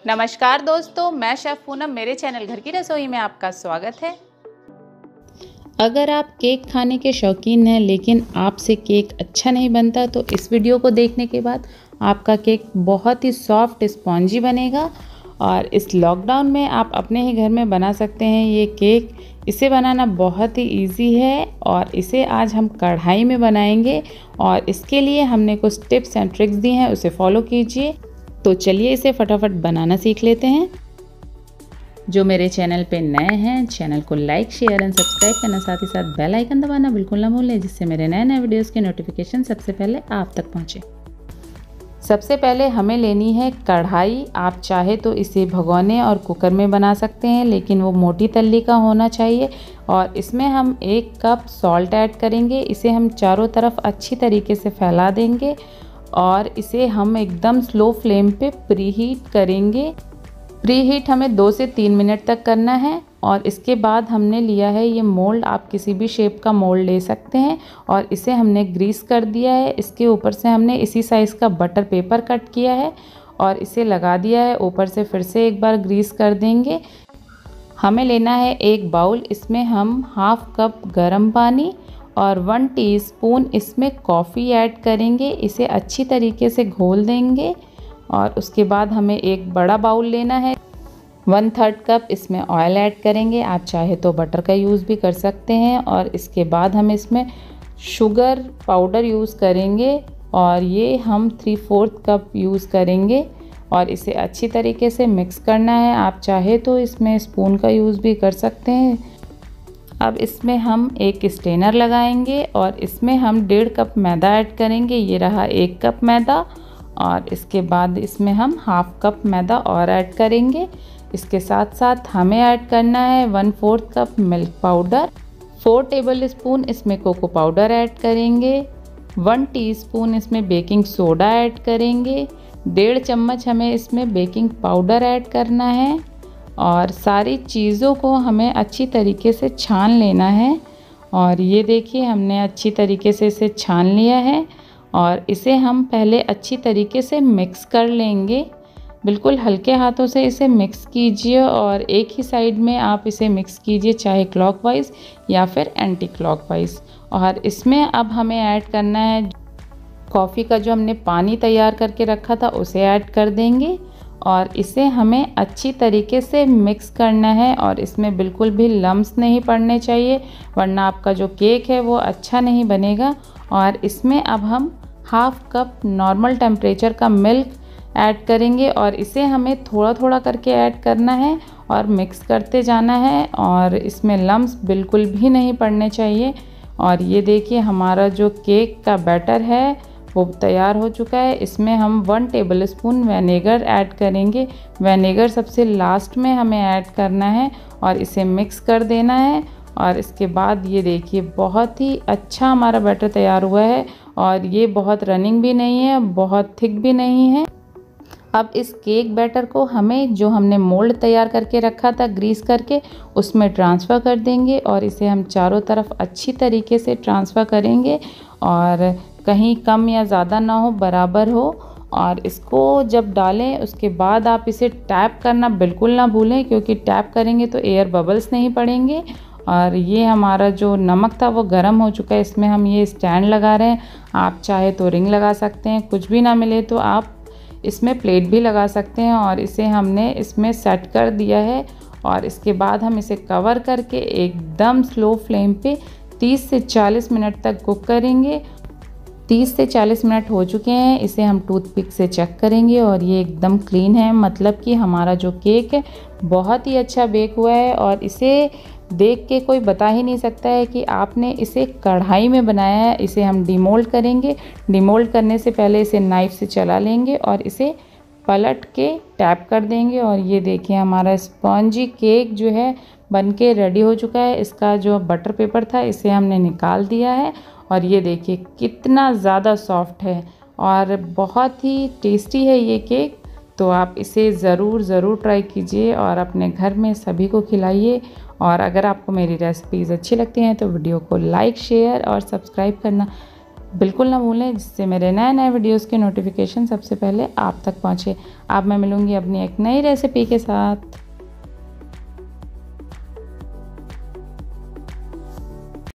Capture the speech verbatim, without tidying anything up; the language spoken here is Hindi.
नमस्कार दोस्तों, मैं शेफ पूनम, मेरे चैनल घर की रसोई में आपका स्वागत है। अगर आप केक खाने के शौकीन हैं लेकिन आपसे केक अच्छा नहीं बनता तो इस वीडियो को देखने के बाद आपका केक बहुत ही सॉफ्ट स्पॉन्जी बनेगा और इस लॉकडाउन में आप अपने ही घर में बना सकते हैं ये केक। इसे बनाना बहुत ही इजी है और इसे आज हम कढ़ाई में बनाएंगे और इसके लिए हमने कुछ टिप्स एंड ट्रिक्स दी हैं, उसे फॉलो कीजिए। तो चलिए इसे फटाफट बनाना सीख लेते हैं। जो मेरे चैनल पे नए हैं, चैनल को लाइक शेयर एंड सब्सक्राइब करना, साथ ही साथ बेल आइकन दबाना बिल्कुल ना भूलें, जिससे मेरे नए नए वीडियोस की नोटिफिकेशन सबसे पहले आप तक पहुंचे। सबसे पहले हमें लेनी है कढ़ाई। आप चाहे तो इसे भगोने और कुकर में बना सकते हैं, लेकिन वो मोटी तल्ली का होना चाहिए। और इसमें हम एक कप सॉल्ट ऐड करेंगे। इसे हम चारों तरफ अच्छी तरीके से फैला देंगे और इसे हम एकदम स्लो फ्लेम पे प्रीहीट करेंगे। प्रीहीट हमें दो से तीन मिनट तक करना है। और इसके बाद हमने लिया है ये मोल्ड, आप किसी भी शेप का मोल्ड ले सकते हैं और इसे हमने ग्रीस कर दिया है। इसके ऊपर से हमने इसी साइज़ का बटर पेपर कट किया है और इसे लगा दिया है। ऊपर से फिर से एक बार ग्रीस कर देंगे। हमें लेना है एक बाउल, इसमें हम हाफ कप गर्म पानी और वन टीस्पून इसमें कॉफ़ी ऐड करेंगे। इसे अच्छी तरीके से घोल देंगे और उसके बाद हमें एक बड़ा बाउल लेना है। वन थर्ड कप इसमें ऑयल ऐड करेंगे। आप चाहे तो बटर का यूज़ भी कर सकते हैं। और इसके बाद हम इसमें शुगर पाउडर यूज़ करेंगे और ये हम थ्री फोर्थ कप यूज़ करेंगे और इसे अच्छी तरीके से मिक्स करना है। आप चाहे तो इसमें स्पून का यूज़ भी कर सकते हैं। अब इसमें हम एक स्ट्रेनर लगाएंगे और इसमें हम डेढ़ कप मैदा ऐड करेंगे। ये रहा एक कप मैदा और इसके बाद इसमें हम हाफ कप मैदा और ऐड करेंगे। इसके साथ साथ हमें ऐड करना है one fourth cup milk powder, four tablespoon इसमें कोको पाउडर ऐड करेंगे, वन टीस्पून इसमें बेकिंग सोडा ऐड करेंगे, डेढ़ चम्मच हमें इसमें बेकिंग पाउडर ऐड करना है और सारी चीज़ों को हमें अच्छी तरीके से छान लेना है। और ये देखिए हमने अच्छी तरीके से इसे छान लिया है और इसे हम पहले अच्छी तरीके से मिक्स कर लेंगे। बिल्कुल हल्के हाथों से इसे मिक्स कीजिए और एक ही साइड में आप इसे मिक्स कीजिए, चाहे क्लॉकवाइज या फिर एंटी क्लॉकवाइज। और इसमें अब हमें ऐड करना है कॉफ़ी का जो हमने पानी तैयार करके रखा था, उसे ऐड कर देंगे और इसे हमें अच्छी तरीके से मिक्स करना है। और इसमें बिल्कुल भी लम्स नहीं पड़ने चाहिए, वरना आपका जो केक है वो अच्छा नहीं बनेगा। और इसमें अब हम हाफ कप नॉर्मल टेम्परेचर का मिल्क ऐड करेंगे और इसे हमें थोड़ा थोड़ा करके ऐड करना है और मिक्स करते जाना है और इसमें लम्स बिल्कुल भी नहीं पड़ने चाहिए। और ये देखिए हमारा जो केक का बैटर है वो तैयार हो चुका है। इसमें हम one tablespoon vinegar add करेंगे। विनेगर सबसे लास्ट में हमें ऐड करना है और इसे मिक्स कर देना है। और इसके बाद ये देखिए बहुत ही अच्छा हमारा बैटर तैयार हुआ है और ये बहुत रनिंग भी नहीं है, बहुत थिक भी नहीं है। अब इस केक बैटर को हमें जो हमने मोल्ड तैयार करके रखा था ग्रीस करके, उसमें ट्रांसफ़र कर देंगे और इसे हम चारों तरफ अच्छी तरीके से ट्रांसफ़र करेंगे और कहीं कम या ज़्यादा ना हो, बराबर हो। और इसको जब डालें उसके बाद आप इसे टैप करना बिल्कुल ना भूलें, क्योंकि टैप करेंगे तो एयर बबल्स नहीं पड़ेंगे। और ये हमारा जो नमक था वो गर्म हो चुका है। इसमें हम ये स्टैंड लगा रहे हैं। आप चाहे तो रिंग लगा सकते हैं, कुछ भी ना मिले तो आप इसमें प्लेट भी लगा सकते हैं। और इसे हमने इसमें सेट कर दिया है और इसके बाद हम इसे कवर करके एकदम स्लो फ्लेम पे तीस से चालीस मिनट तक कुक करेंगे। तीस से चालीस मिनट हो चुके हैं। इसे हम टूथपिक से चेक करेंगे और ये एकदम क्लीन है, मतलब कि हमारा जो केक है बहुत ही अच्छा बेक हुआ है। और इसे देख के कोई बता ही नहीं सकता है कि आपने इसे कढ़ाई में बनाया है। इसे हम डिमोल्ड करेंगे। डिमोल्ड करने से पहले इसे नाइफ़ से चला लेंगे और इसे पलट के टैप कर देंगे। और ये देखिए हमारा स्पॉन्जी केक जो है बनके रेडी हो चुका है। इसका जो बटर पेपर था इसे हमने निकाल दिया है और ये देखिए कितना ज़्यादा सॉफ्ट है और बहुत ही टेस्टी है ये केक। तो आप इसे ज़रूर ज़रूर ट्राई कीजिए और अपने घर में सभी को खिलाइए। और अगर आपको मेरी रेसिपीज़ अच्छी लगती हैं तो वीडियो को लाइक शेयर और सब्सक्राइब करना बिल्कुल ना भूलें, जिससे मेरे नए नए वीडियोस के नोटिफिकेशन सबसे पहले आप तक पहुँचे। अब मैं मिलूँगी अपनी एक नई रेसिपी के साथ।